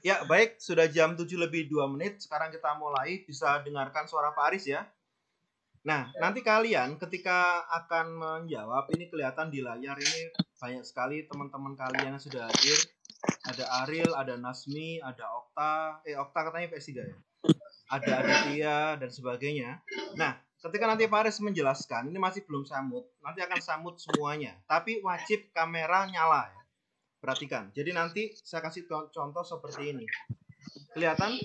Ya, baik. Sudah jam 7:02. Sekarang kita mulai. Bisa dengarkan suara Pak Aris ya. Nah, nanti kalian ketika akan menjawab, ini kelihatan di layar ini banyak sekali teman-teman kalian yang sudah hadir. Ada Ariel, ada Nasmi, ada Okta. Okta katanya PS3 ya. Ada Aditya dan sebagainya. Nah, ketika nanti Pak Aris menjelaskan, ini masih belum samut. Nanti akan samut semuanya. Tapi wajib kamera nyala ya. Perhatikan. Jadi nanti saya kasih contoh seperti ini. Kelihatan?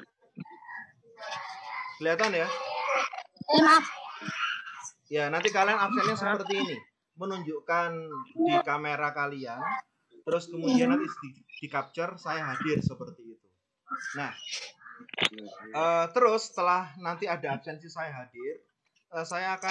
Kelihatan ya? Maaf. Ya, nanti kalian absennya seperti ini. Menunjukkan di kamera kalian. Terus kemudian nanti di capture saya hadir seperti itu. Nah, terus setelah nanti ada absensi saya hadir, saya akan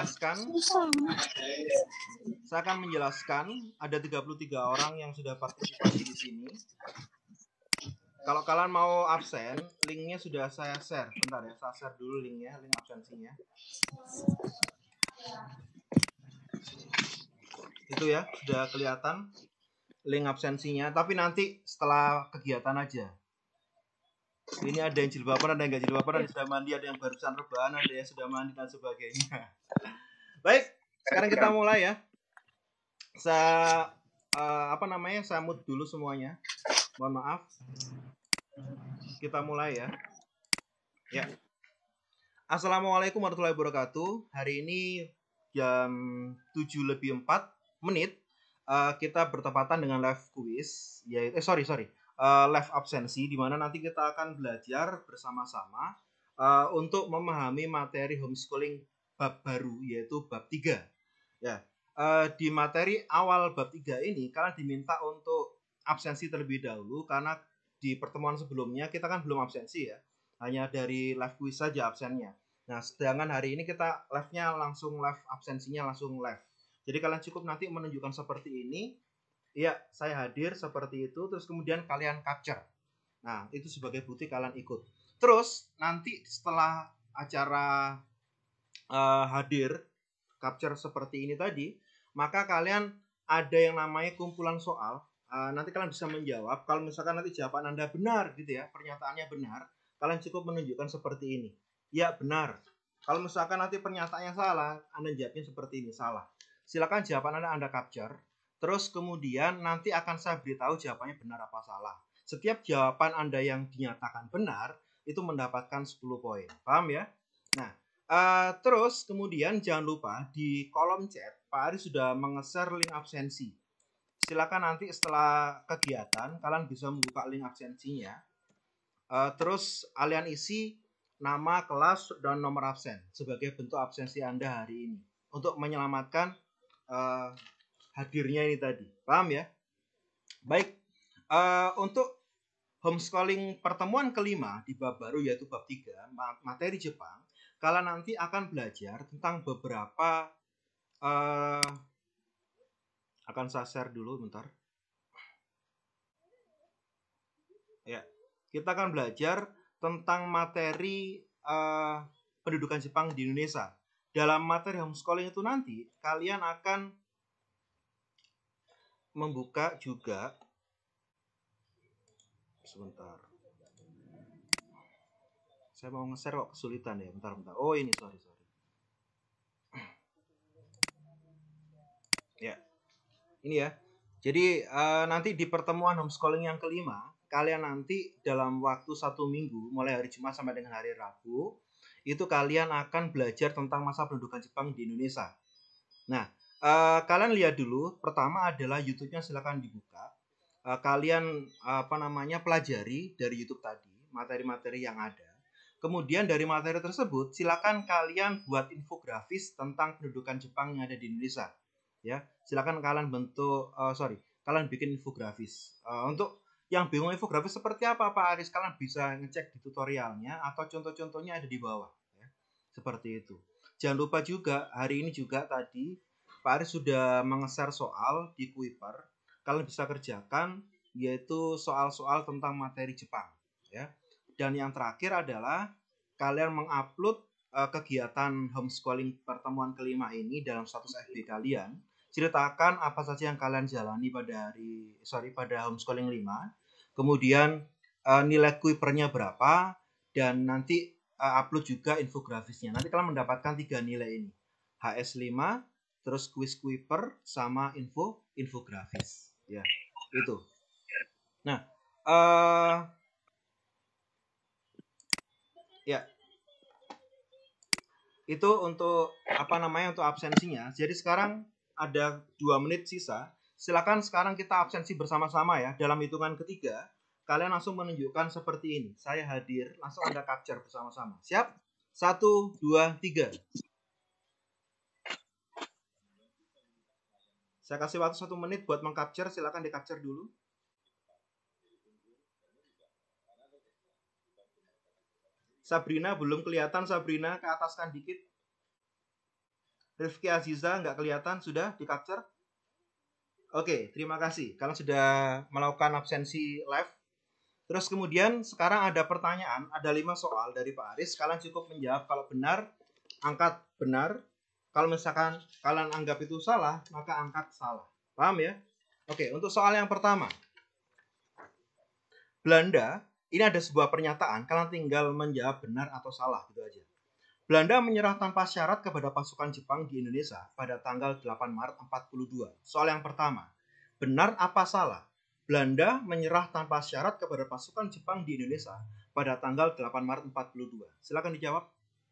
menjelaskan ada 33 orang yang sudah partisipasi di sini. Kalau kalian mau absen, linknya sudah saya share. Bentar ya, saya share dulu linknya, link absensinya. Itu ya, sudah kelihatan link absensinya. Tapi nanti setelah kegiatan aja. Ini ada yang jilbaban, ada yang nggak jilbaban, ada yang sudah mandi, ada yang barusan rebahan, ada yang sudah mandi dan sebagainya. Baik, sekarang kita mulai ya. Saya saya mute dulu semuanya. Mohon maaf. Kita mulai ya. Ya. Assalamualaikum warahmatullahi wabarakatuh. Hari ini jam 7:04 kita bertepatan dengan live quiz, yaitu live absensi, di mana nanti kita akan belajar bersama-sama untuk memahami materi homeschooling bab baru, yaitu bab 3. Ya. Di materi awal bab 3 ini kalian diminta untuk absensi terlebih dahulu, karena di pertemuan sebelumnya kita kan belum absensi ya. Hanya dari live quiz saja absennya. Nah, sedangkan hari ini kita live-nya langsung live, absensinya langsung live. Jadi kalian cukup nanti menunjukkan seperti ini. Iya, saya hadir seperti itu. Terus kemudian kalian capture. Nah, itu sebagai bukti kalian ikut. Terus nanti setelah acara hadir, capture seperti ini tadi, maka kalian ada yang namanya kumpulan soal. Nanti kalian bisa menjawab. Kalau misalkan nanti jawaban Anda benar gitu ya, pernyataannya benar, kalian cukup menunjukkan seperti ini. Ya, benar. Kalau misalkan nanti pernyataannya salah, Anda jawabnya seperti ini, salah. Silakan jawaban Anda capture. Terus kemudian nanti akan saya beritahu jawabannya benar apa salah. Setiap jawaban Anda yang dinyatakan benar, itu mendapatkan 10 poin. Paham ya? Nah, terus kemudian jangan lupa di kolom chat, Pak Ari sudah menge-share link absensi. Silakan nanti setelah kegiatan, kalian bisa membuka link absensinya. Terus kalian isi nama, kelas, dan nomor absen sebagai bentuk absensi Anda hari ini untuk menyelamatkan hadirnya ini tadi. Paham ya? Baik, untuk homeschooling pertemuan kelima di bab baru, yaitu bab 3 materi Jepang, kalian nanti akan belajar tentang beberapa akan saya share dulu bentar. Ya, kita akan belajar tentang materi pendudukan Jepang di Indonesia. Dalam materi homeschooling itu nanti kalian akan membuka juga, sebentar, saya mau nge-share kok kesulitan ya, bentar. Oh ini, sorry. Ya, ini ya. Jadi nanti di pertemuan homeschooling yang kelima, kalian nanti dalam waktu 1 minggu, mulai hari Jumat sampai dengan hari Rabu, itu kalian akan belajar tentang masa pendudukan Jepang di Indonesia. Nah, kalian lihat dulu. Pertama adalah YouTube-nya, silakan dibuka. Kalian pelajari dari YouTube tadi materi-materi yang ada. Kemudian dari materi tersebut, silakan kalian buat infografis tentang pendudukan Jepang yang ada di Indonesia. Ya, silakan kalian kalian bikin infografis. Untuk yang bingung infografis seperti apa Pak Aris, kalian bisa ngecek di tutorialnya atau contoh-contohnya ada di bawah ya. Seperti itu. Jangan lupa juga hari ini juga tadi Pak Aris sudah menge-share soal di Kuiper. Kalian bisa kerjakan, yaitu soal-soal tentang materi Jepang ya. Dan yang terakhir adalah kalian mengupload kegiatan homeschooling pertemuan kelima ini dalam status FB kalian. Ceritakan apa saja yang kalian jalani pada homeschooling 5. Kemudian nilai Kuipernya berapa, dan nanti upload juga infografisnya. Nanti kalian mendapatkan 3 nilai ini. HS5, terus quiz Kuiper, sama infografis. Ya, itu. Nah, ya, itu untuk untuk absensinya. Jadi sekarang ada 2 menit sisa. Silakan sekarang kita absensi bersama-sama ya. Dalam hitungan ketiga, kalian langsung menunjukkan seperti ini. Saya hadir, langsung Anda capture bersama-sama. Siap? 1, 2, 3. Saya kasih waktu 1 menit buat mengcapture. Silakan di-capture dulu. Sabrina belum kelihatan. Sabrina, ke ataskan dikit. Rifki Aziza nggak kelihatan. Sudah di-capture? Oke, terima kasih. Kalian sudah melakukan absensi live. Terus kemudian sekarang ada pertanyaan. Ada 5 soal dari Pak Aris. Kalian cukup menjawab. Kalau benar, angkat benar. Kalau misalkan kalian anggap itu salah, maka angkat salah. Paham ya? Oke, untuk soal yang pertama. Belanda, ini ada sebuah pernyataan, kalian tinggal menjawab benar atau salah, gitu aja. Belanda menyerah tanpa syarat kepada pasukan Jepang di Indonesia pada tanggal 8 Maret 42. Soal yang pertama, benar apa salah? Belanda menyerah tanpa syarat kepada pasukan Jepang di Indonesia pada tanggal 8 Maret 42. Silakan dijawab.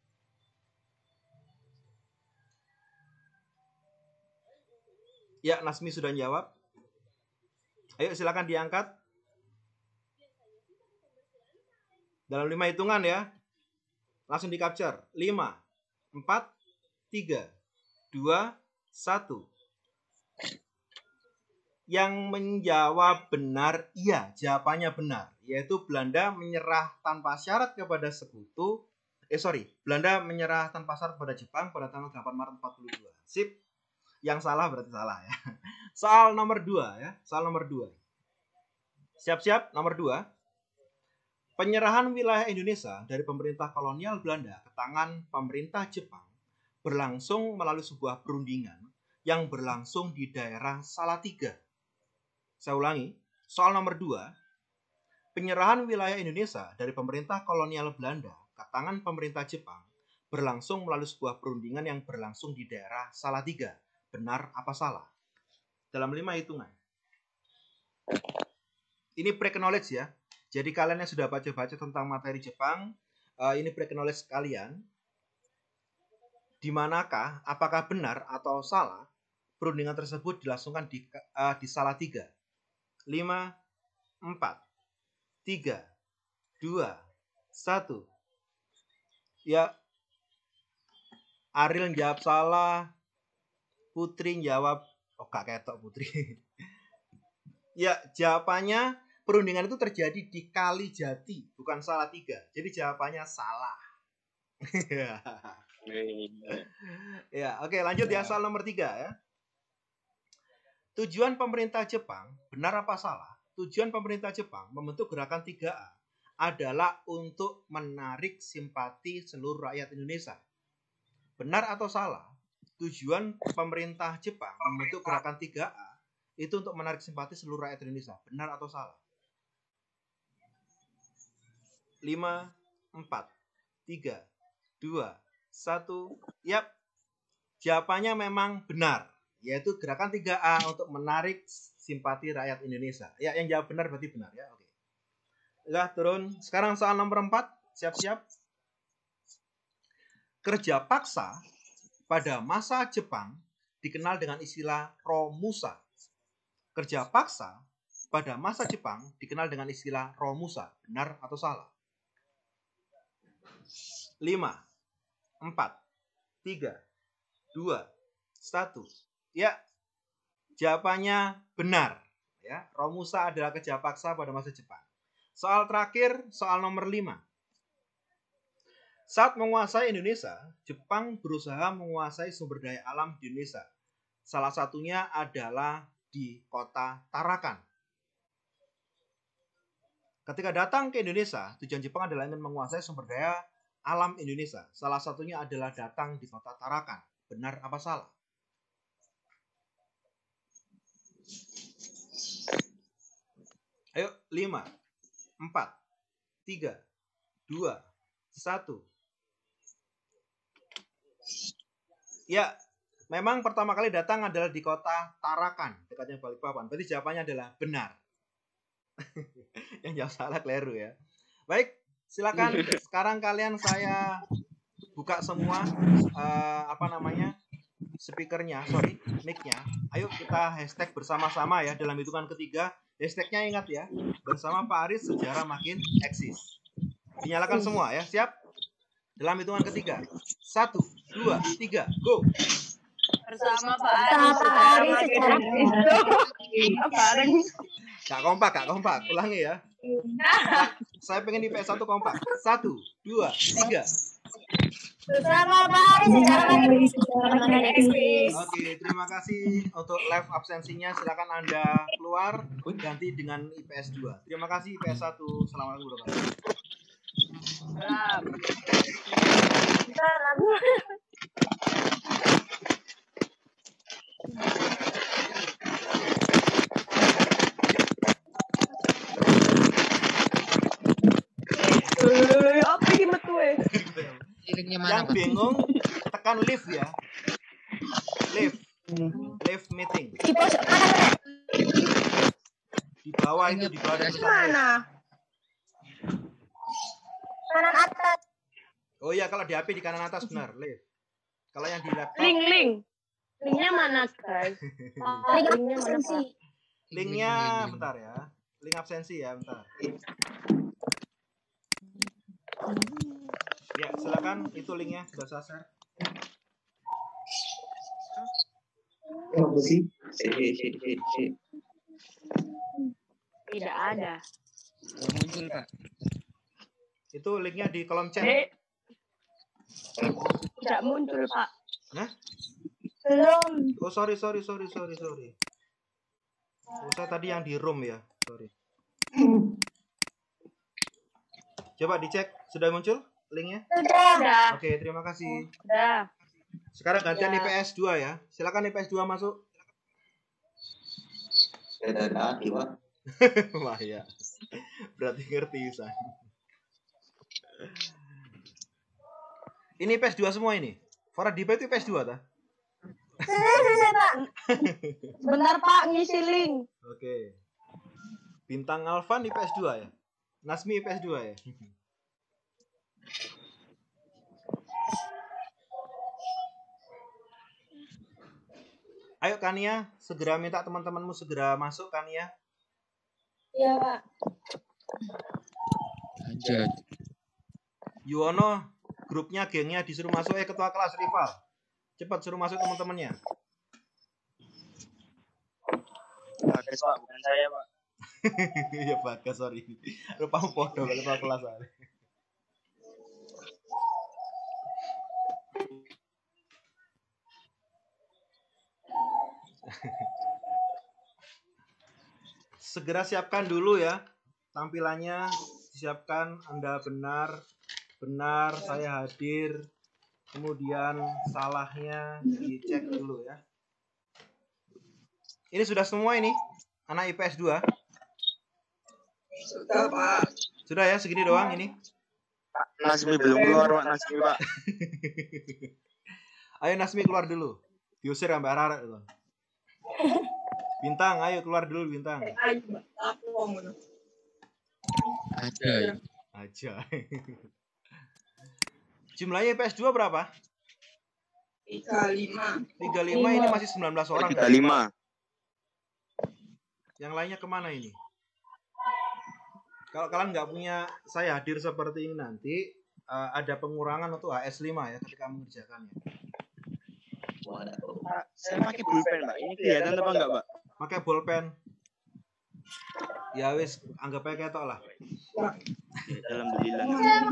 Ya, Nasmi sudah jawab. Ayo silakan diangkat. Dalam 5 hitungan ya. Langsung di-capture. 5, 4, 3, 2, 1. Yang menjawab benar, iya, jawabannya benar. Yaitu Belanda menyerah tanpa syarat kepada sekutu. Belanda menyerah tanpa syarat kepada Jepang pada tanggal 8 Maret 42. Sip. Yang salah berarti salah ya. Soal nomor 2 ya. Soal nomor 2. Siap-siap, nomor 2. Penyerahan wilayah Indonesia dari pemerintah kolonial Belanda ke tangan pemerintah Jepang berlangsung melalui sebuah perundingan yang berlangsung di daerah Salatiga. Saya ulangi, soal nomor 2. Penyerahan wilayah Indonesia dari pemerintah kolonial Belanda ke tangan pemerintah Jepang berlangsung melalui sebuah perundingan yang berlangsung di daerah Salatiga. Benar apa salah? Dalam 5 hitungan. Ini pre-knowledge ya. Jadi kalian yang sudah baca-baca tentang materi Jepang, ini pre-knowledge kalian. Di manakah, apakah benar atau salah perundingan tersebut dilangsungkan di Salatiga? 5, 4, 3, 2, 1. Ya, Ariel jawab salah. Putri jawab, gak ketok Putri. Ya, jawabannya perundingan itu terjadi di Kalijati, bukan Salatiga. Jadi jawabannya salah. Ya, oke, lanjut ya, soal nomor 3 ya. Tujuan pemerintah Jepang, benar apa salah? Tujuan pemerintah Jepang membentuk gerakan 3A adalah untuk menarik simpati seluruh rakyat Indonesia. Benar atau salah? Tujuan pemerintah Jepang membentuk gerakan 3A itu untuk menarik simpati seluruh rakyat Indonesia. Benar atau salah? 5, 4, 3, 2, 1. Yap, jawabannya memang benar. Yaitu gerakan 3A untuk menarik simpati rakyat Indonesia. Ya, yang jawab benar berarti benar ya. Oke. Udah turun. Sekarang soal nomor 4. Siap-siap. Kerja paksa pada masa Jepang dikenal dengan istilah Romusa. Kerja paksa pada masa Jepang dikenal dengan istilah Romusa. Benar atau salah? 5, 4, 3, 2, 1. Ya, jawabannya benar. Ya, Romusa adalah kerja paksa pada masa Jepang. Soal terakhir, soal nomor 5. Saat menguasai Indonesia, Jepang berusaha menguasai sumber daya alam di Indonesia. Salah satunya adalah di kota Tarakan. Ketika datang ke Indonesia, tujuan Jepang adalah ingin menguasai sumber daya alam Indonesia. Salah satunya adalah datang di kota Tarakan. Benar apa salah? Ayo, 5, 4, 3, 2, 1. Ya, memang pertama kali datang adalah di kota Tarakan, dekatnya Balikpapan. Berarti jawabannya adalah benar. Yang jawab salah keliru ya. Baik, silakan. Sekarang kalian saya buka semua speakernya, mic-nya. Ayo kita hashtag bersama-sama ya dalam hitungan ketiga. Hashtagnya ingat ya, bersama Pak Aris sejarah makin eksis. Dinyalakan semua ya, siap? Dalam hitungan ketiga. 1, 2, 3, go. Bersama Pak Aris sejarah makin bareng. Kak kompak. Ulangi ya. Saya pengen IPS 1 kompak. 1, 2, 3. Bersama Pak Aris sejarah makin eksis. Oke, terima kasih untuk live absensinya. Silakan Anda keluar ganti dengan IPS 2. Terima kasih IPS 1. Assalamualaikum warahmatullahi wabarakatuh. Apa ini metu Yang bingung tekan live ya. Live meeting. Di bawah itu di bawah ada mana? Kanan atas. Oh iya, kalau di HP di kanan atas benar, live. Kalau yang di laptop Linknya mana, guys? Linknya mana, Pak? Linknya bentar ya. Link absensi ya, bentar. Ya, silakan itu linknya sudah saya share. Apa sih? Tidak ada. Muncul, Pak. Itu linknya di kolom chat. Tidak muncul, Pak. Nah? Belum. Oh, sorry. Oh, saya tadi yang di room ya. Sorry. Coba dicek, sudah muncul linknya? Sudah. Oke, terima kasih. Sudah. Sekarang gantian IPS 2 ya. Silakan IPS 2 masuk. Beda tadi, Pak. Wah ya. Berarti ngerti San. Ini IPS 2 semua ini. Faradipa itu IPS 2 ta? Benar, Pak, ngisi link. Oke. Bintang Alvan IPS 2 ya. Nasmi IPS 2 ya. Ayo Kania, segera minta teman-temanmu segera masuk Kania. Iya, Pak. Lanjut. Yuwono, grupnya, gengnya disuruh masuk. Ketua kelas rival. Cepat suruh masuk teman-temannya. Bagas, Pak, bukan saya, Pak. Ya Bagas, sorry. Rupamu podo ketua kelas. Segera siapkan dulu ya tampilannya, disiapkan. Anda benar saya hadir, kemudian salahnya dicek dulu ya. Ini sudah semua ini anak IPS 2? Sudah, Pak. Sudah ya, segini doang ini. Nasmi belum keluar, Pak. Nasmi, Pak. Ayo Nasmi keluar dulu. Diusir sampai arah itu. Bintang, ayo keluar dulu Bintang. Aja. Jumlahnya IPS 2 berapa? 35. 35 ini masih 19 orang. 35. Yang lainnya kemana ini? Kalau kalian nggak punya saya hadir seperti ini nanti, ada pengurangan untuk HS5 ya ketika mengerjakannya. Pak, saya pakai pulpen, Pak. Ini kelihatan apa enggak, Pak? Pakai bolpen. Ya wis, anggap aja ketok lah. Alhamdulillah.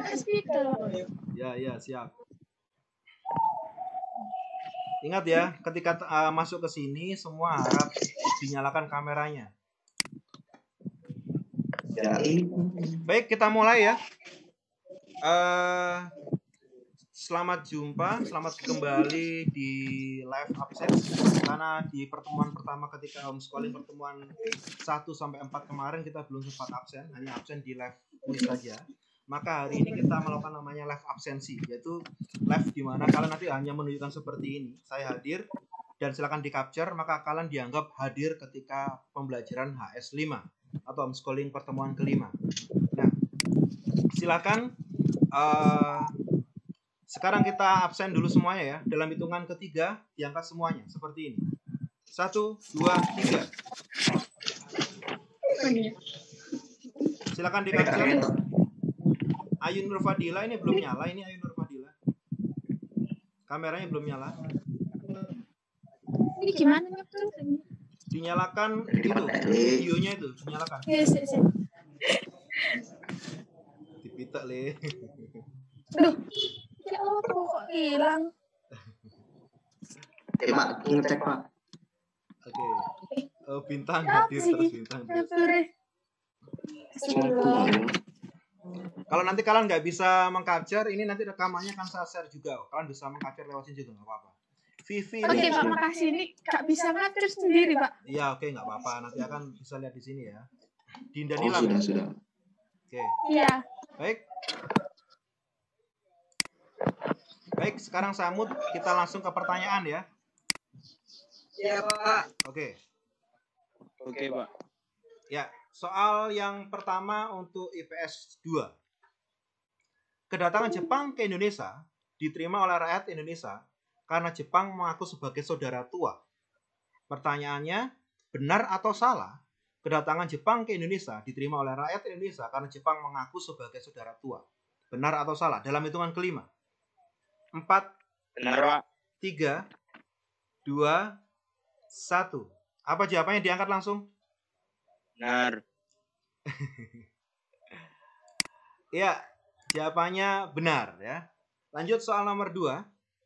Ya, siap. Ingat ya, ketika masuk ke sini semua harap dinyalakan kameranya. Baik, kita mulai ya. selamat jumpa, selamat kembali di live absen. Karena di pertemuan pertama ketika homeschooling pertemuan 1-4 kemarin kita belum sempat absen, hanya absen di live quiz saja. Maka hari ini kita melakukan namanya live absensi, yaitu live di mana kalian nanti hanya menunjukkan seperti ini, saya hadir dan silakan di capture, maka kalian dianggap hadir ketika pembelajaran HS5 atau homeschooling pertemuan kelima. Nah, silakan. Sekarang kita absen dulu semuanya ya. Dalam hitungan ketiga diangkat semuanya seperti ini. 1, 2, 3. Silakan di capture. Ayu Nur Fadila ini belum nyala. Ini Ayu Nur Fadila. Kameranya belum nyala. Ini gimana tuh? Dinyalakan itu, videonya itu dinyalakan. Dipitak le. Aduh, ya Allah kok hilang. Pak, ngecek Pak. Oke. Bintang hadir terus bintang. Kalau nanti kalian nggak bisa mengcapture, ini nanti rekamannya akan saya share juga. Kalian bisa mengcapture lewat sini juga nggak apa-apa. Vivi Oke, ini. Pak, makasih. Ini nggak bisa ngapir sendiri, Pak. Iya, oke, nggak apa-apa. Nanti akan bisa lihat di sini ya. Dinda Oh, Nilam. sudah. Oke. Iya. Baik, sekarang Samud kita langsung ke pertanyaan ya. Iya, Pak. Oke. Oke, Pak. Ya, soal yang pertama untuk IPS 2. Kedatangan Jepang ke Indonesia diterima oleh rakyat Indonesia karena Jepang mengaku sebagai saudara tua. Pertanyaannya, benar atau salah? Kedatangan Jepang ke Indonesia diterima oleh rakyat Indonesia karena Jepang mengaku sebagai saudara tua. Benar atau salah? Dalam hitungan kelima. 4, Benar, Pak. 3, 2, 1. Apa jawabannya? Diangkat langsung. Benar. Ya, jawabannya benar ya. Lanjut soal nomor 2.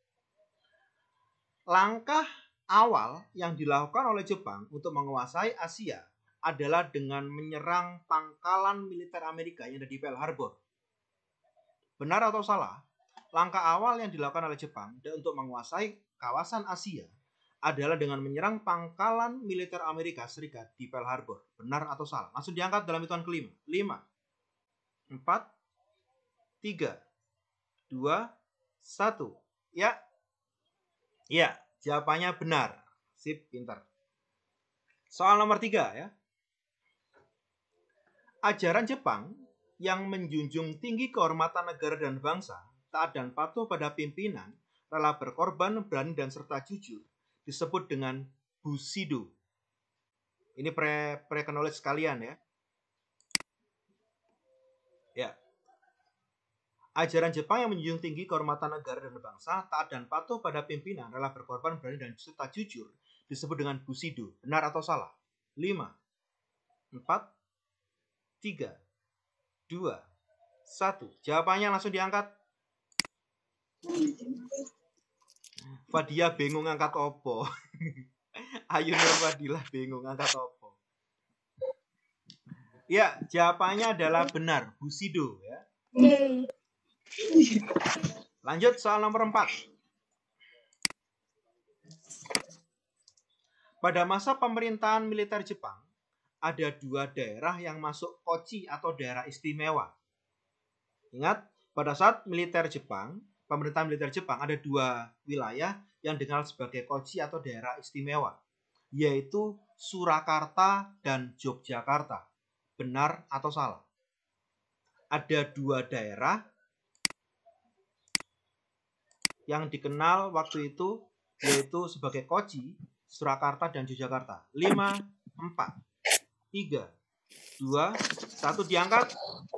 Langkah awal yang dilakukan oleh Jepang untuk menguasai Asia adalah dengan menyerang pangkalan militer Amerika yang ada di Pearl Harbor. Benar atau salah? Langkah awal yang dilakukan oleh Jepang untuk menguasai kawasan Asia adalah dengan menyerang pangkalan militer Amerika Serikat di Pearl Harbor. Benar atau salah? Langsung diangkat dalam hitungan kelima. 5, 4, 3, 2, 1. Ya. Ya, jawabannya benar. Sip, pintar. Soal nomor 3 ya. Ajaran Jepang yang menjunjung tinggi kehormatan negara dan bangsa, taat dan patuh pada pimpinan, rela berkorban, berani dan serta jujur, disebut dengan Bushido. Ini pre-knowledge sekalian ya. Ya. Ajaran Jepang yang menjunjung tinggi kehormatan negara dan bangsa, taat dan patuh pada pimpinan, rela berkorban, berani dan serta jujur, disebut dengan Bushido. Benar atau salah? 5, 4, 3, 2, 1. Jawabannya langsung diangkat. Fadia bingung angkat opo. Ayu Nur Fadilah bingung angkat opo. Ya, jawabannya adalah benar, Bushido ya. Yeay. Lanjut soal nomor 4. Pada masa pemerintahan militer Jepang, ada 2 daerah yang masuk Kochi atau daerah istimewa. Ingat, pada saat pemerintahan militer Jepang ada 2 wilayah yang dikenal sebagai Kochi atau daerah istimewa, yaitu Surakarta dan Yogyakarta. Benar atau salah? Ada 2 daerah yang dikenal waktu itu yaitu sebagai Kochi, Surakarta dan Yogyakarta. 5, 4, 3, 2, 1 diangkat.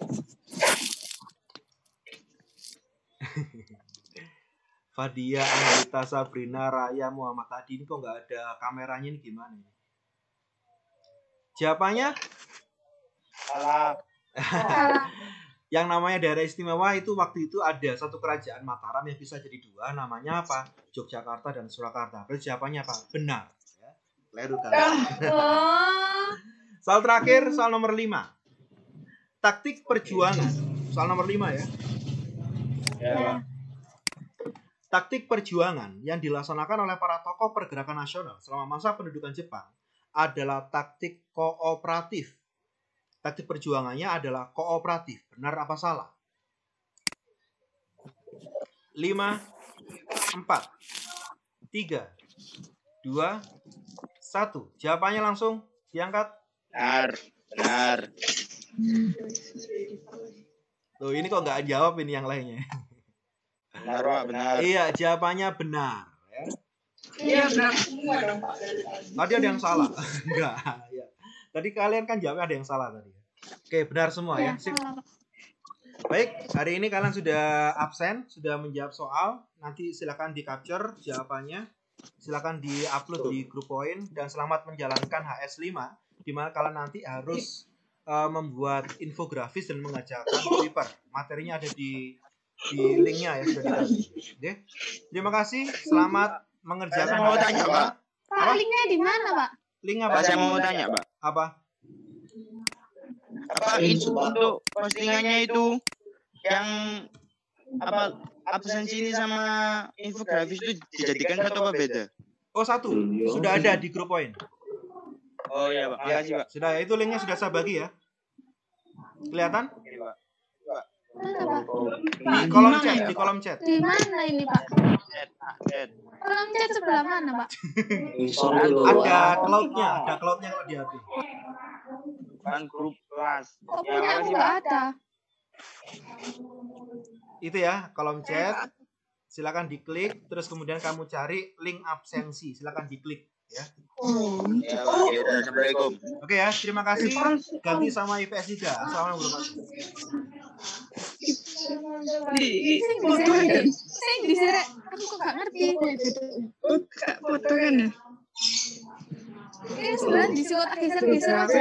Fadia, Anggita, Sabrina, Raya, Muhammad Adi, ini kok nggak ada kameranya, ini gimana ini? Jawabannya? Salah. Yang namanya daerah istimewa itu waktu itu ada satu kerajaan Mataram yang bisa jadi 2, namanya apa? Yogyakarta dan Surakarta. Berarti jawabannya apa? Benar. Ya. Keliru kan? Soal terakhir, soal nomor 5. Taktik perjuangan. Soal nomor 5 ya. Ya. Taktik perjuangan yang dilaksanakan oleh para tokoh pergerakan nasional selama masa pendudukan Jepang adalah taktik kooperatif. Taktik perjuangannya adalah kooperatif. Benar apa salah? 5, 4, 3, 2, 1. Jawabannya langsung diangkat. Benar. Loh, ini kok nggak jawab ini yang lainnya. Benar, Pak, benar. Iya, jawabannya benar. Ya. Iya benar semua dong Pak. Tadi ada yang salah. Enggak. Ya. Tadi kalian kan jawabnya ada yang salah tadi. Oke, benar semua ya. Sip. Baik, hari ini kalian sudah absen, sudah menjawab soal. Nanti silakan di-capture jawabannya. Silakan di-upload di grup poin dan selamat menjalankan HS5 di mana kalian nanti harus membuat infografis dan mengajarkan paper. Materinya ada di linknya ya sudah dikasih. Oke. Terima kasih. Selamat mengerjakan. Saya mau tanya, Pak. Pak, linknya di mana, Pak? Link Pak, apa? saya mau tanya, Pak. Apa? Apa itu untuk postingannya itu yang apa absensi ini sama infografis itu dijadikan satu apa beda? Oh, satu. Sudah ada di grup poin. Oh iya, Pak. Makasih, Pak. Sudah ya, itu linknya sudah saya bagi ya. Kelihatan? Mana, Pak? Di kolom chat, di kolom chat. Di mana ini, Pak? Chat. Kolom chat sebelah mana, Pak? Ada cloud-nya kalau di HP. Kan grup kelas. Kok Ya, punya aku makasih, nggak Pak. ada? Itu ya, kolom chat. Silakan diklik, terus kemudian kamu cari link absensi. Silakan diklik ya. Ya, Pak. Ya, udah. Assalamualaikum. Oke ya, terima kasih. Ganti sama IPS 3. Assalamualaikum warahmatullahi Sing diseret. Aku kok nggak ngerti. Foto kan ya? Ini sebenarnya disuruh geser-geser aja.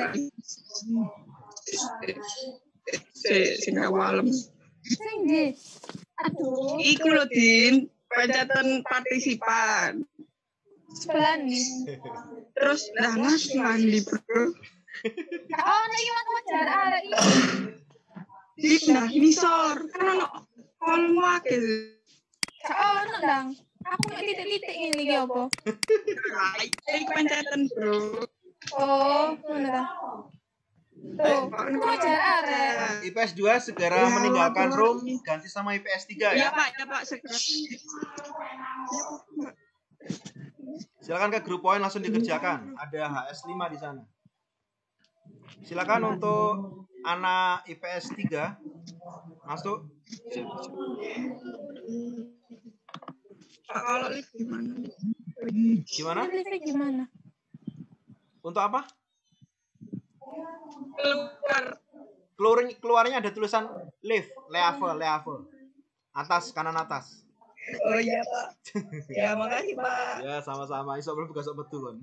Sing awalem. Sing di. Aduh. Iku lho Din, pencatan partisipan. Sebelah nih. Terus dah Mas mandi bro. Oh, nih gimana wajar arek iki. Dah nisor kan ono kolom akeh. Oh, no, Dang. Aku mek titik-titik ini iki apa? Iku pencatan bro. Oh, mana dah? Tuh, aku wajar arek. IPS 2 segera meninggalkan room, ganti sama IPS 3 Ya ya. Pak segera. Silakan ke grup poin langsung dikerjakan. Ada HS 5 di sana. Silakan untuk anak IPS 3 masuk. Pak kalau lift gimana? Gimana? Live gimana? Untuk apa? Keluar. Keluarnya ada tulisan leave. Atas, kanan atas. Oh iya Pak. Ya makasih Pak. Ya, sama-sama. Iso belum buka sok betul kan.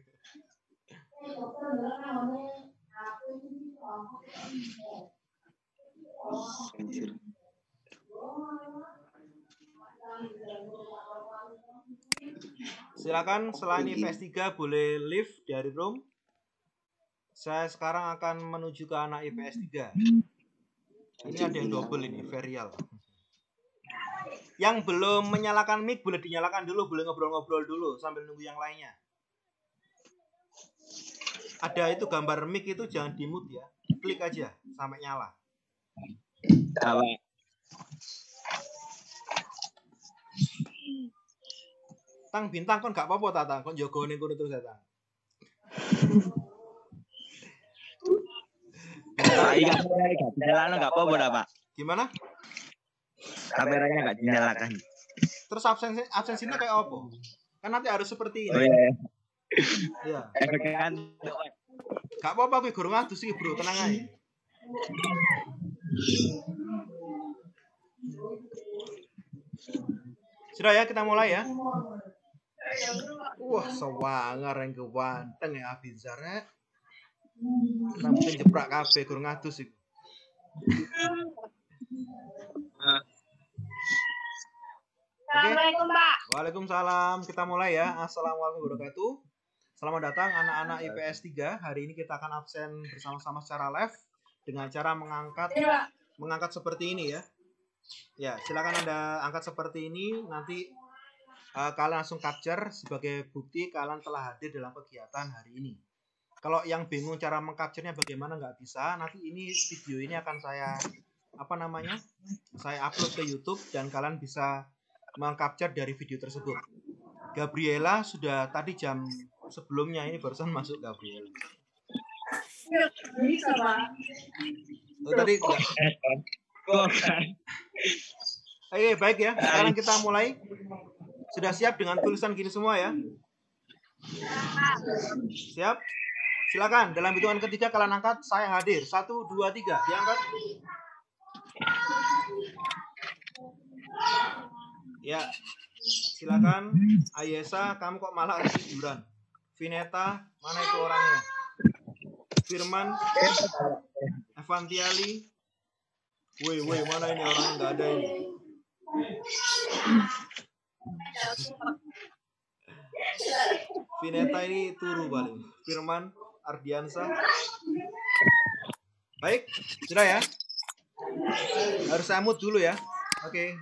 Silakan selain IPS 3 boleh leave dari room. Saya sekarang akan menuju ke anak IPS 3. Ini ada yang double ini, Verial. Yang belum menyalakan mic boleh dinyalakan dulu, boleh ngobrol-ngobrol dulu sambil nunggu yang lainnya. Ada itu gambar mic itu jangan di-mute ya. Klik aja sampai nyala. Apa? Tang bintang kon gak apa-apa ta, Tang. Kon jogone kono terus ya, Tang. Pak, ini kameranya nggak dinyalakan nggak apa-apa, dah, Pak. Gimana? Kameranya nggak dinyalakan. Terus absensinya kayak apa? Kan nanti harus seperti Oh ini. iya. Iya. Efek kan. Gak apa-apa kuwi gurung adus iki, Bro. Tenang aja. Sudah ya, kita mulai ya. Wah, sewangar yang kewanteng ya Abizar ya. Mungkin jeprak kabeh gurung adus iku. Assalamualaikum, Pak. Waalaikumsalam. Kita mulai ya. Assalamualaikum warahmatullahi wabarakatuh. Selamat datang anak-anak IPS 3. Hari ini kita akan absen bersama-sama secara live dengan cara mengangkat seperti ini ya. Ya, silakan Anda angkat seperti ini. Nanti kalian langsung capture sebagai bukti kalian telah hadir dalam kegiatan hari ini. Kalau yang bingung cara mengcapture-nya bagaimana nggak bisa, nanti ini video ini akan saya saya upload ke YouTube dan kalian bisa mengcapture dari video tersebut. Gabriela sudah tadi jam sebelumnya ini barusan masuk Gabriela. Oh, tadi enggak. Oke, baik ya. Sekarang kita mulai. Sudah siap dengan tulisan gini semua ya? Siap? Silakan. Dalam hitungan ketiga kalian angkat. Saya hadir. 1, 2, 3. Diangkat. Ya. Silakan. Ayesa, kamu kok malah tiduran? Vineta, mana itu orangnya? Firman, Evantiali. Woi, mana ini orangnya? Nggak ada ini. Vineta ini turu paling. Firman, Ardiansa. Baik, sudah ya. Harus saya mute dulu ya. Oke.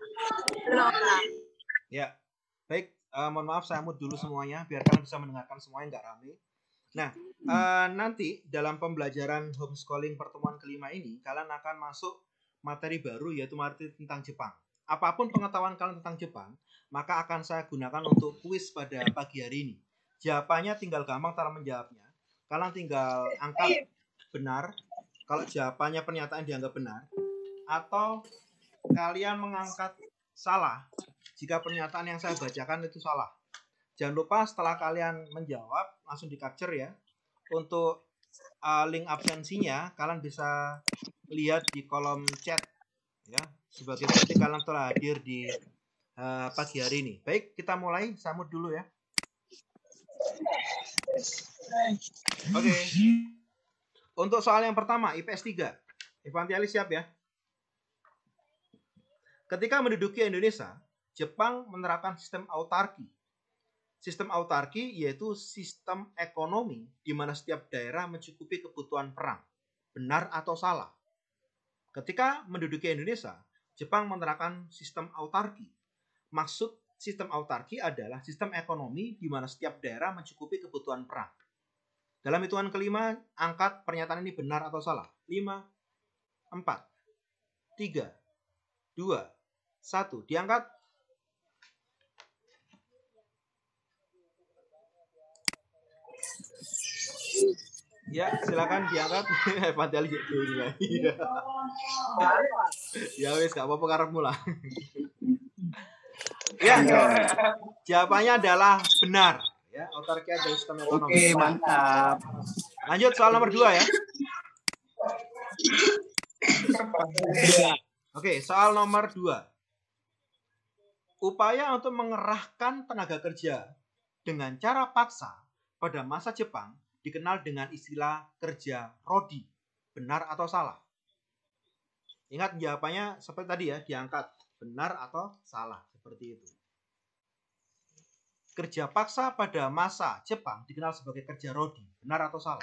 Ya, baik. Mohon maaf saya mute dulu semuanya biar kalian bisa mendengarkan semuanya nggak rame. Nah, nanti dalam pembelajaran homeschooling pertemuan kelima ini kalian akan masuk materi baru yaitu materi tentang Jepang. Apapun pengetahuan kalian tentang Jepang, maka akan saya gunakan untuk kuis pada pagi hari ini. Jawabannya tinggal gampang cara menjawabnya. Kalian tinggal angkat benar kalau jawabannya pernyataan dianggap benar, atau kalian mengangkat salah jika pernyataan yang saya bacakan itu salah. Jangan lupa setelah kalian menjawab langsung di capture ya. Untuk link absensinya kalian bisa lihat di kolom chat ya, sebagai bukti kalian telah hadir di pagi hari ini. Baik, kita mulai. Samut dulu ya. Oke. Untuk soal yang pertama, IPS 3. Evantiali siap ya? Ketika menduduki Indonesia, Jepang menerapkan sistem autarki. Sistem autarki yaitu sistem ekonomi di mana setiap daerah mencukupi kebutuhan perang. Benar atau salah? Ketika menduduki Indonesia, Jepang menerapkan sistem autarki. Maksud sistem autarki adalah sistem ekonomi di mana setiap daerah mencukupi kebutuhan perang. Dalam hitungan kelima, angkat pernyataan ini benar atau salah. 5, 4, 3, 2, 1. Diangkat. Ya, silakan diangkat. Evantiali jadi. Ya wis, gak apa-apa karepmu lah. Ya, jawabannya adalah benar. Ya, autarki adalah sistem ekonomi. Oke, mantap. Lanjut soal nomor 2 ya. Oke, soal nomor 2. Upaya untuk mengerahkan tenaga kerja dengan cara paksa pada masa Jepang dikenal dengan istilah kerja rodi. Benar atau salah? Ingat jawabannya seperti tadi ya, diangkat. Benar atau salah, seperti itu. Kerja paksa pada masa Jepang dikenal sebagai kerja rodi. Benar atau salah?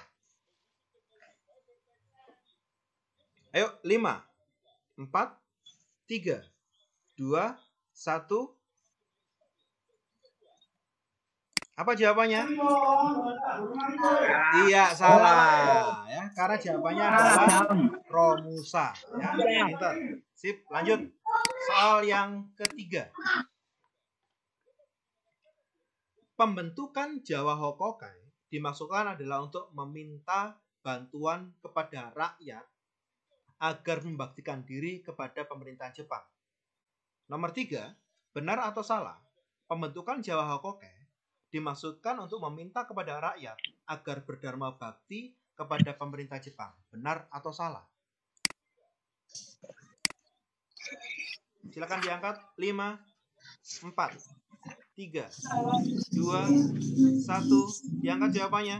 Ayo, 5, 4, 3, 2, 1. Apa jawabannya? Iya, salah. Ya, karena jawabannya adalah Romusa. Ya, pintar. Sip, lanjut. Soal yang ketiga. Pembentukan Jawa Hokokai dimaksudkan adalah untuk meminta bantuan kepada rakyat agar membaktikan diri kepada pemerintahan Jepang. Nomor 3, benar atau salah? Pembentukan Jawa Hokokai dimaksudkan untuk meminta kepada rakyat agar berdharma bakti kepada pemerintah Jepang. Benar atau salah? Silakan diangkat. 5, 4, 3, 2, 1. Diangkat jawabannya.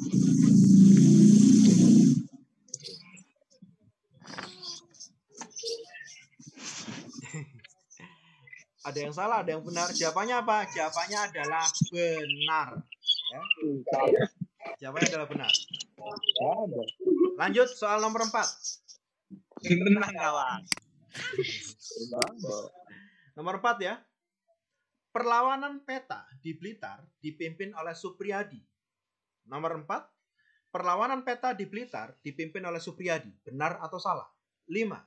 Ada yang salah, ada yang benar. Jawabannya apa? Jawabannya adalah benar. Ya. Jawabannya adalah benar. Lanjut soal nomor 4. Tenang kawan. Nomor 4 ya. Perlawanan peta di Blitar dipimpin oleh Supriyadi. Nomor 4. Perlawanan peta di Blitar dipimpin oleh Supriyadi. Benar atau salah? 5, 4,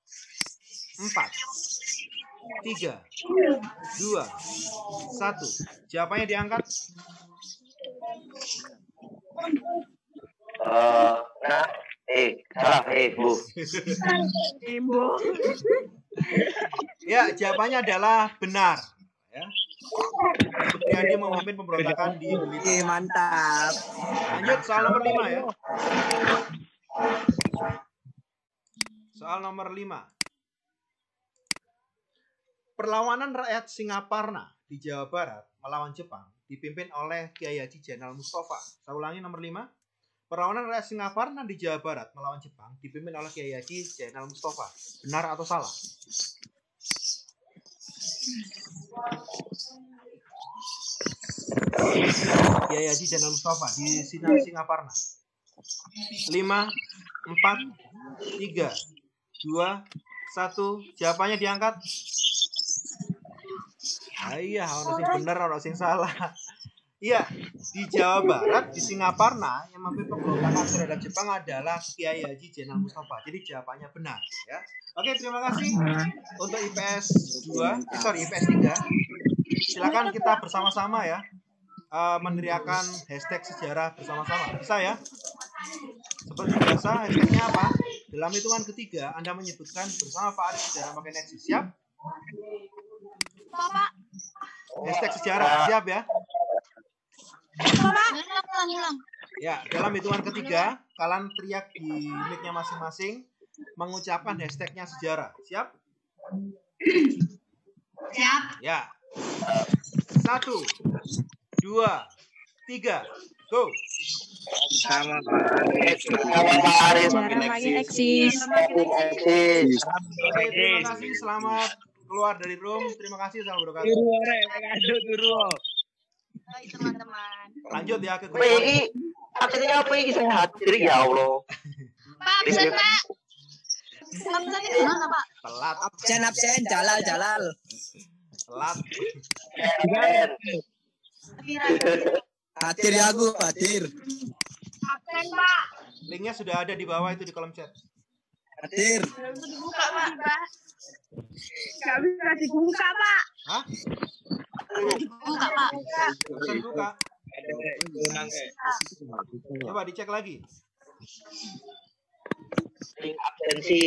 3, 2, 1. Jawabannya diangkat. Salah, Bu. Ya, jawabannya adalah benar. Ya. Supriyadi memimpin pemberontakan di Blitar. Mantap. Lanjut soal nomor 5 ya. Soal nomor 5. Perlawanan rakyat Singaparna di Jawa Barat melawan Jepang dipimpin oleh Kiai Haji Zainal Mustafa. Saya ulangi nomor 5. Perlawanan rakyat Singaparna di Jawa Barat melawan Jepang dipimpin oleh Kiai Haji Zainal Mustafa. Benar atau salah? Kiai Haji Zainal Mustafa di Singaparna. 5, 4, 3, 2, 1. Jawabannya diangkat. Iya, ono sing bener, ono sing salah. Iya, di Jawa Barat, di Singaparna yang memimpin pemberontakan terhadap Jepang adalah Kiai Haji Zainal Mustafa. Jadi jawabannya benar, ya. Oke, terima kasih untuk IPS 3. Silakan kita bersama-sama ya meneriakan hashtag sejarah bersama-sama. Bisa ya? Seperti biasa, hashtagnya apa? Dalam hitungan ketiga, Anda menyebutkan bersama Pak Arif sejarah pakai next. Siap? Bapak. Hashtag sejarah, siap ya? Bapak. Ya, dalam hitungan ketiga, kalian teriak di mic-nya masing-masing, mengucapkan hashtagnya sejarah. Siap? Siap. Ya. 1, 2, 3, go. Sama Sejarah makin eksis. Oke, terima kasih. Selamat keluar dari room. Terima kasih. Salam berkah. Baik teman-teman. Lanjut ya ke grup. Akhirnya apa yang saya hadir ya Allah. Pak, absen Pak. Absen itu mana Pak? Telat. Absen, Jalal. Telat. Hadir ya aku, hadir. Absen Pak. Linknya sudah ada di bawah itu di kolom chat. Hadir. Dibuka Pak. Gak bisa dibuka Pak. Hah? Dibuka Pak. Absen buka. Coba dicek lagi. Link absensi.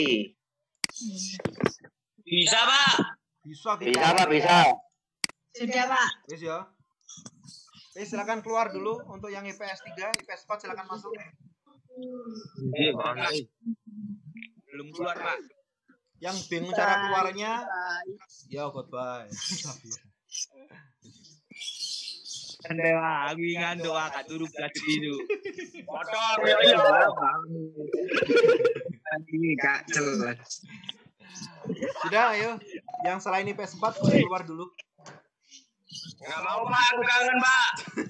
Bisa, Pak. Bisa kita. Bisa, Pak, bisa. Sudah Pak. Yes ya. Oke, silakan keluar dulu untuk yang IPS 3, IPS 4 silakan masuk. Belum keluar, Pak. Yang bingung cara keluarnya, ya goodbye. Dewa, aku ingat doa kak turuk kasih itu. Motor, Ini Kak jelas. Sudah, ayo. Yang selain IPS 4 boleh keluar dulu. nggak mau Pak, aku kangen Pak.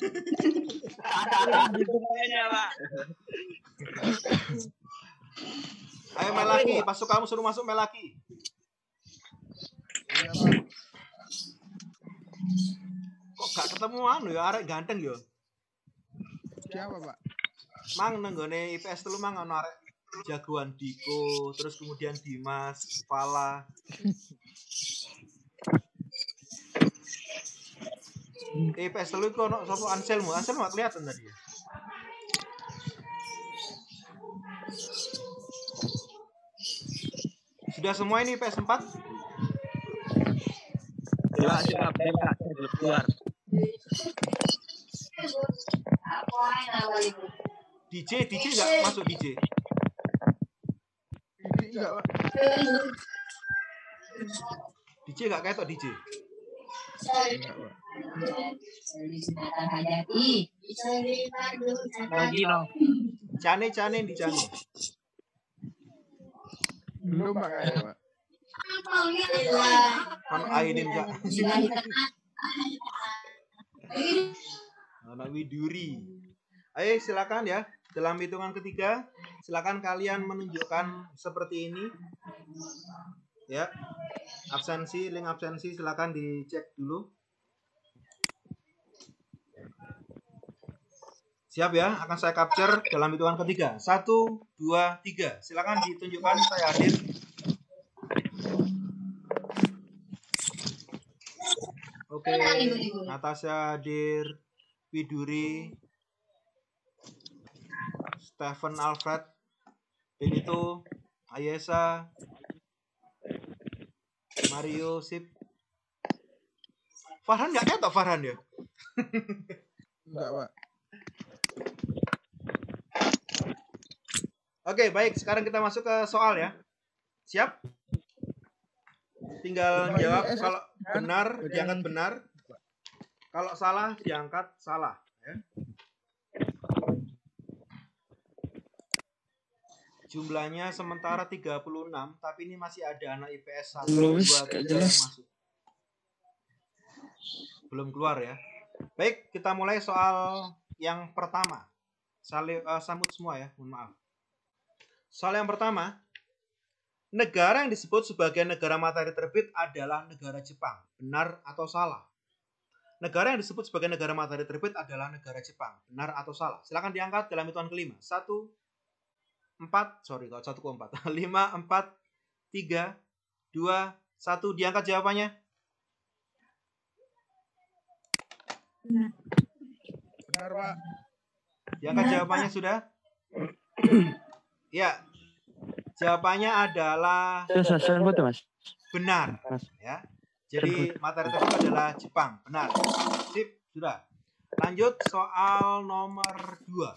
Gitu kayaknya Pak. Ayo Melaki, masuk kamu suruh masuk Melaki. Kok gak ketemu anu ya, arek ganteng yo. Siapa, Pak? Mang nenggone IPS 3 mang ono arek jagoan Diko, terus kemudian Dimas, Kepala. IPS 3 iku ono sapa Anselmu gak kelihatan tadi ya. Sudah semua ini IPS 4? Sudah belum keluar. DJ gak masuk DJ? Enggak, Pak. DJ gak ketok DJ? Enggak, Pak. Lagi no. Cane di Cane. Belum, Pak, kayaknya, Pak. Kan Ainin gak? Anak Widuri. Ayo silakan ya. Dalam hitungan ketiga, silakan kalian menunjukkan seperti ini. Ya. Absensi, link absensi silakan dicek dulu. Siap ya, akan saya capture dalam hitungan ketiga. 1, 2, 3. Silakan ditunjukkan saya hadir. Oke, Natasha hadir, Widuri, Stephen Alfred, Benito, Ayesa, Mario, sip. Farhan nggak ketok Farhan ya? Enggak, Pak. Oke, baik. Sekarang kita masuk ke soal ya. Siap? Tinggal Pak, ini jawab SS kalau benar kan? diangkat benar. Kalau salah diangkat salah ya. Jumlahnya sementara 36, tapi ini masih ada anak IPS 1, 2, 3 yang masuk. Belum keluar ya. Baik, kita mulai soal yang pertama. Samut semua ya, mohon maaf. Soal yang pertama, negara yang disebut sebagai negara matahari terbit adalah negara Jepang. Benar atau salah? Negara yang disebut sebagai negara matahari terbit adalah negara Jepang. Benar atau salah? Silakan diangkat dalam hitungan kelima. 1, 4, sorry kalau 1 ke 4. 5, 4, 3, 2, 1. Diangkat jawabannya. Benar, Pak. Diangkat jawabannya sudah? Ya. Jawabannya adalah benar. Ya. Jadi matahari terbit adalah Jepang. Benar. Sip, sudah. Lanjut soal nomor 2.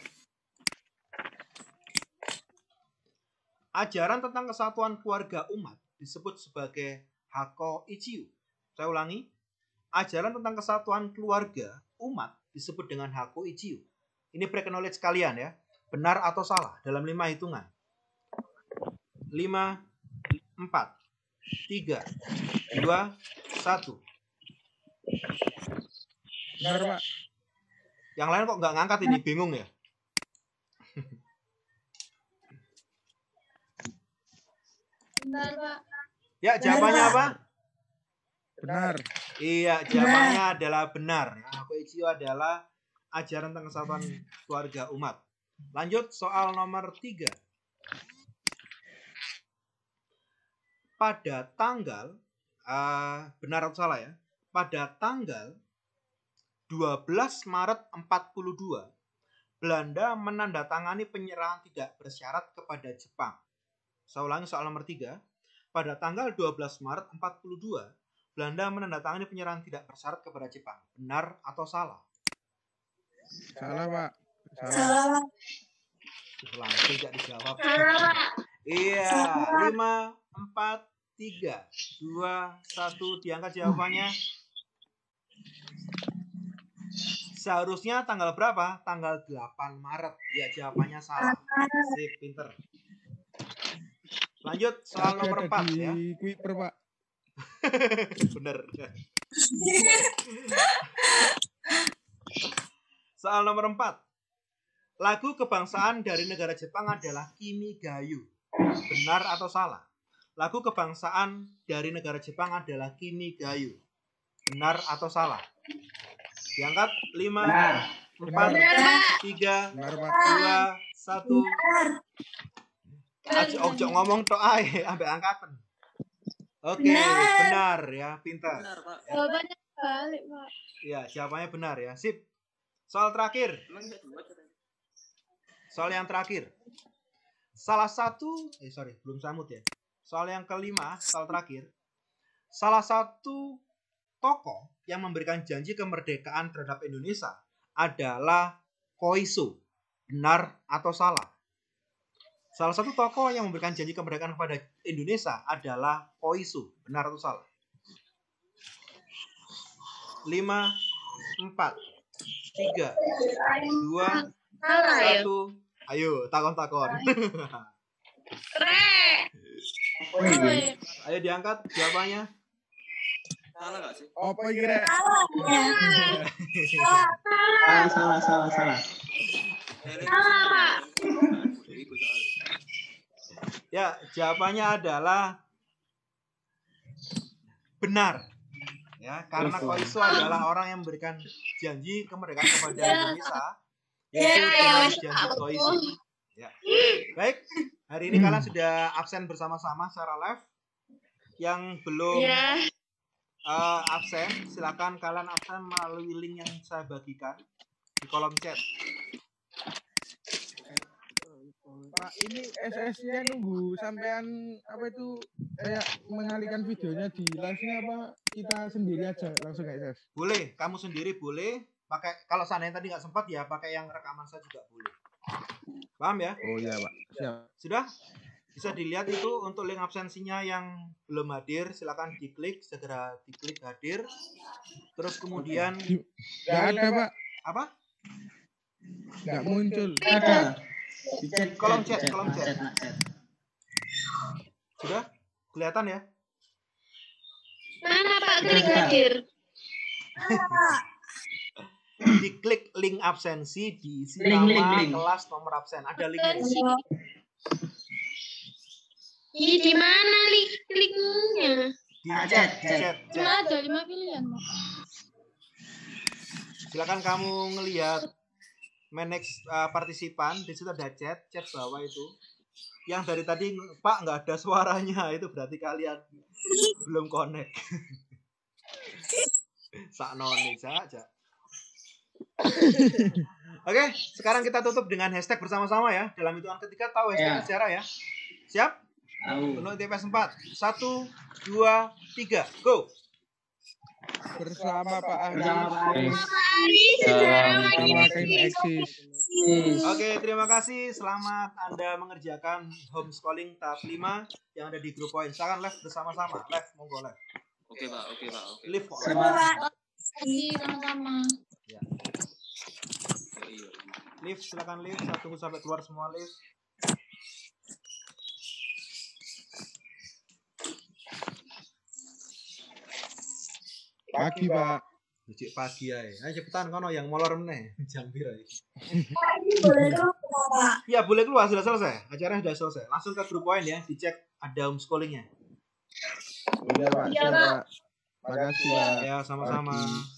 Ajaran tentang kesatuan keluarga umat disebut sebagai Hako Ichiu. Saya ulangi. Ajaran tentang kesatuan keluarga umat disebut dengan Hako Ichiu. Ini pre-knowledge kalian ya. Benar atau salah dalam 5 hitungan. 5, 4, 3, 2, 1. Benar, Pak. Yang lain kok nggak ngangkat ini, bingung ya? Benar, Pak. Ya, jawabannya apa? Benar. Iya, jawabannya adalah benar. Hako Ichiu adalah ajaran tentang kesatuan keluarga umat. Lanjut soal nomor 3. Pada tanggal, benar atau salah ya? Pada tanggal 12 Maret 42, Belanda menandatangani penyerahan tidak bersyarat kepada Jepang. Saya ulangi soal nomor 3. Pada tanggal 12 Maret 42, Belanda menandatangani penyerahan tidak bersyarat kepada Jepang. Benar atau salah? Salah, Pak. Salah. Langsung tidak dijawab. Salah, Pak. Iya, 5, 4, 3, 2, 1. Diangkat jawabannya. Seharusnya tanggal berapa? Tanggal 8 Maret. Ya, jawabannya salah. Sip, pinter. Lanjut soal nomor 4 ya. Kuiper, Pak. Bener. Soal nomor 4. Lagu kebangsaan dari negara Jepang adalah Kimi Gayu. Benar atau salah? Lagu kebangsaan dari negara Jepang adalah Kimi Gayu. Benar atau salah? Diangkat 5, 4, 3, 2, 1. Ojo ngomong tok ae ambek angkatan. Oke, benar ya, pintar. Benar, Pak. Jawabannya balik, Pak. Ya, jawabannya benar ya. Sip. Soal terakhir. Soal yang terakhir. Salah satu, belum samut ya. Soal yang kelima, soal terakhir. Salah satu tokoh yang memberikan janji kemerdekaan terhadap Indonesia adalah Koiso. Benar atau salah? Salah satu tokoh yang memberikan janji kemerdekaan kepada Indonesia adalah Koiso. Benar atau salah? 5, 4, 3, 2, 1. Ayo, takon-takon. Ayo diangkat jawabannya. Salah nggak sih? Apa kira? Salah. Salah, Pak. Ya, jawabannya adalah benar. Ya, karena Koiso adalah orang yang memberikan janji kemerdekaan kepada Indonesia, yaitu dengan janji Koiso. Ya. Baik, hari ini kalian sudah absen bersama-sama secara live. Yang belum absen, silakan kalian absen melalui link yang saya bagikan di kolom chat. Pak, ini SS-nya nunggu sampean apa itu kayak mengalihkan videonya di live-nya apa kita sendiri aja langsung SS? Boleh, kamu sendiri boleh. Pakai kalau seandainya tadi nggak sempat ya pakai yang rekaman saya juga boleh. Paham ya? Oh iya, Pak. Siap. Sudah? Bisa dilihat itu untuk link absensinya yang belum hadir, silakan diklik, segera diklik hadir. Terus kemudian Nggak ada, Pak. apa? Nggak muncul. Ada. Di Kolom chat. chat. Sudah? Kelihatan ya? Mana Pak klik hadir? Diklik link absensi, diisi nama, kelas, nomor absen. Ada linknya di sini. Ih, di mana linknya? Di chat. Cuma ada 5 pilihan. Silakan kamu ngelihat manage partisipan, di situ ada chat bawah itu. Yang dari tadi Pak nggak ada suaranya, itu berarti kalian belum connect. Saknoni saja. Oke, sekarang kita tutup dengan hashtag bersama-sama ya. Dalam hitungan ketiga tahu hashtag sejarah ya. Siap? Tahu. Untuk TPS 4. 1, 2, 3, go. Bersama Pak Ahli. Bersama Tim Eksis. Oke, terima kasih. Selamat Anda mengerjakan homeschooling tahap 5 yang ada di grup point. Silakan live bersama-sama. Live, monggo live. Oke Pak. Live kok. Sama-sama. Ya. Live, silakan live. Saya tunggu sampai keluar semua live. Pagi, Pak. Cik pagi ae. Ayo cepetan kono yang molor meneh. Jam piro iki? Iya, boleh keluar, sudah selesai. Acaranya sudah selesai. Langsung ke grup point ya, dicek ada homeschoolingnya. Iya, Pak. Siap, Pak. Makasih, Pak. Ya, sama-sama.